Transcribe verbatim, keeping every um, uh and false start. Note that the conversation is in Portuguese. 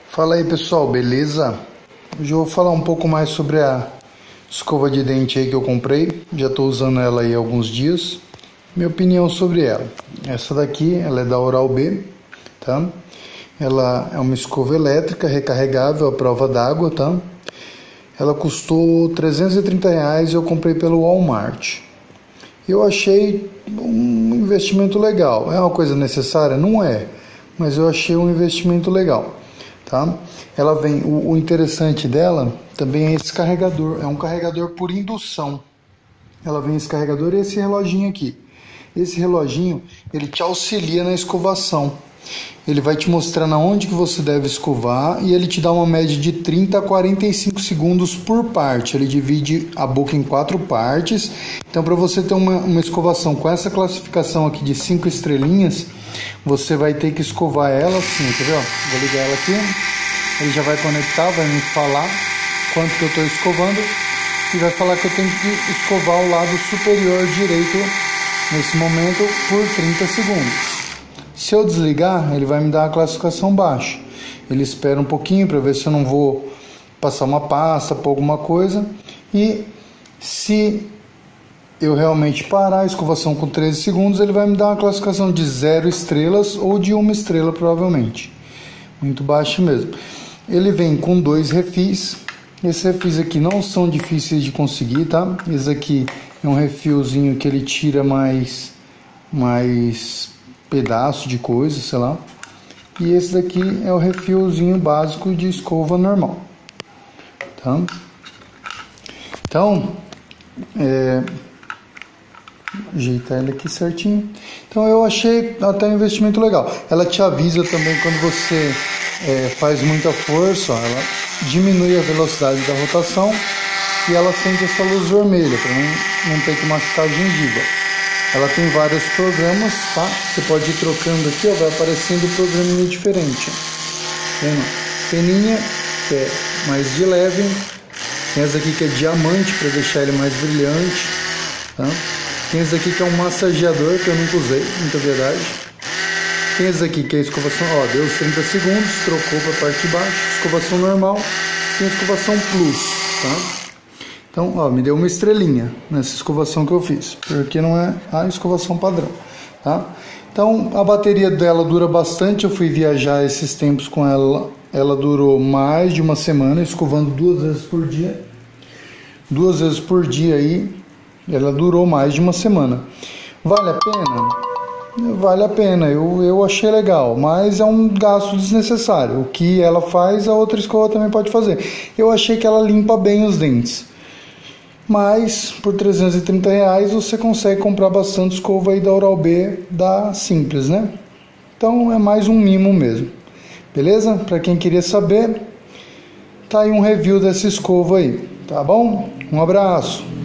Fala aí pessoal, beleza? Hoje eu vou falar um pouco mais sobre a escova de dente aí que eu comprei. Já estou usando ela aí há alguns dias. Minha opinião sobre ela. Essa daqui, ela é da Oral-B, tá? Ela é uma escova elétrica recarregável à prova d'água, tá? Ela custou trezentos e trinta reais e eu comprei pelo Walmart. Eu achei um investimento legal. É uma coisa necessária? Não é, mas eu achei um investimento legal. Tá? Ela vem, o, o interessante dela também é esse carregador, é um carregador por indução. Ela vem esse carregador e esse reloginho aqui. Esse reloginho, ele te auxilia na escovação. Ele vai te mostrando aonde que você deve escovar e ele te dá uma média de trinta a quarenta e cinco segundos por parte. Ele divide a boca em quatro partes. Então, para você ter uma, uma escovação com essa classificação aqui de cinco estrelinhas, você vai ter que escovar ela assim, quer ver? Vou ligar ela aqui, ele já vai conectar, vai me falar quanto que eu estou escovando e vai falar que eu tenho que escovar o lado superior direito nesse momento por trinta segundos. Se eu desligar, ele vai me dar uma classificação baixa. Ele espera um pouquinho para ver se eu não vou passar uma pasta por alguma coisa. E se eu realmente parar a escovação com treze segundos, ele vai me dar uma classificação de zero estrelas ou de uma estrela, provavelmente. Muito baixo mesmo. Ele vem com dois refis. Esses refis aqui não são difíceis de conseguir, tá? Esse aqui é um refilzinho que ele tira mais... mais pedaço de coisa, sei lá. E esse daqui é o refilzinho básico de escova normal, tá? Então, é, ajeitar ele aqui certinho. Então eu achei até um investimento legal. Ela te avisa também quando você é, faz muita força, ó, ela diminui a velocidade da rotação e ela acende essa luz vermelha para não, não ter que machucar a gengiva. Ela tem vários programas, tá? Você pode ir trocando aqui, ó, vai aparecendo um programinha diferente. Tem peninha, que é mais de leve. Tem essa aqui que é diamante, para deixar ele mais brilhante, tá? Tem esse aqui que é um massageador, que eu nunca usei, muita verdade. Tem esse aqui que é a escovação, ó, deu os trinta segundos, trocou para a parte de baixo. Escovação normal, tem a escovação plus, tá? Então, ó, me deu uma estrelinha nessa escovação que eu fiz, porque não é a escovação padrão, tá? Então, a bateria dela dura bastante. Eu fui viajar esses tempos com ela, ela durou mais de uma semana, escovando duas vezes por dia. Duas vezes por dia aí, ela durou mais de uma semana. Vale a pena? Vale a pena, eu, eu achei legal, mas é um gasto desnecessário. O que ela faz, a outra escova também pode fazer. Eu achei que ela limpa bem os dentes. Mas por trezentos e trinta reais você consegue comprar bastante escova aí da Oral-B, da Simples, né? Então é mais um mimo mesmo. Beleza? Para quem queria saber, tá aí um review dessa escova aí, tá bom? Um abraço!